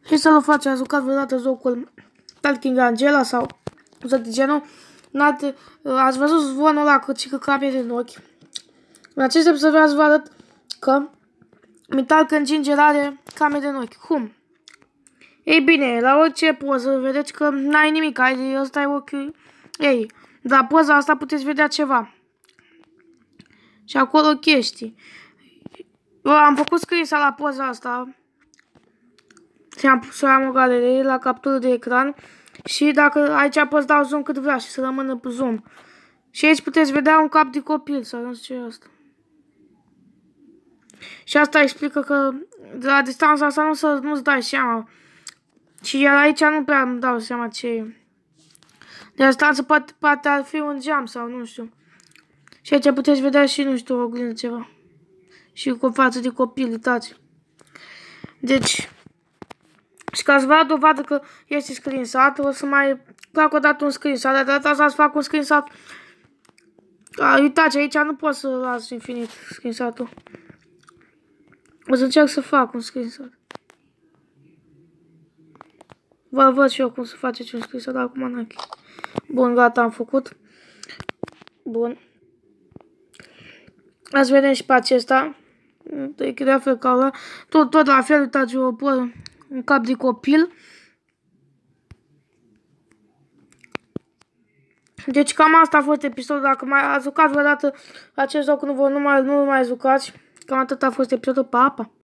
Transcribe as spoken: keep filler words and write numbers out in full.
Și să-l faci, ați jucat vreodată jocul Talking Angela sau ceva de genul? Ați văzut zvonul ăla cu cică camere în ochi? În acest episod vreau să vă arăt că Metal Ginger are camere în ochi. Cum? Ei bine, la orice poză vedeți că n-ai nimic, ai, ăsta e ochiul ei. Dar poza asta puteți vedea ceva. Și acolo chestii. Eu am făcut screenshot la poza asta. Și am pus-o la o galerie, la captură de ecran. Și dacă aici poți dau zoom cât vrea și să rămână pe zoom. Și aici puteți vedea un cap de copil sau nu știu ce e asta. Și asta explică că de la distanța asta nu să nu-ți dai seama. Și iar aici nu prea îmi dau seama ce e. De la distanță poate, poate ar fi un geam sau nu știu. Și aici puteți vedea și nu știu o oglindă ceva. Și cu față de copil, uitați. Deci, și ca să vă dau dovadă că este screenshot, o să mai fac o dată un screenshot. De data asta să fac un screenshot. A, uitați, aici nu pot să las infinit screenshot-ul. O să încerc să fac un screenshot. Vă văd și eu cum să faceți un screenshot, dar acum n-am. Bun, gata, am făcut. Bun. Ați vedem și pe acesta. E la fel ca ăla. Tot, tot la fel, uitați, eu pun un cap de copil. Deci cam asta a fost episodul. Dacă mai ați jucat vreodată acest joc, nu vă nu mai, nu mai jucați. Cam atât a fost episodul. Pa, pa!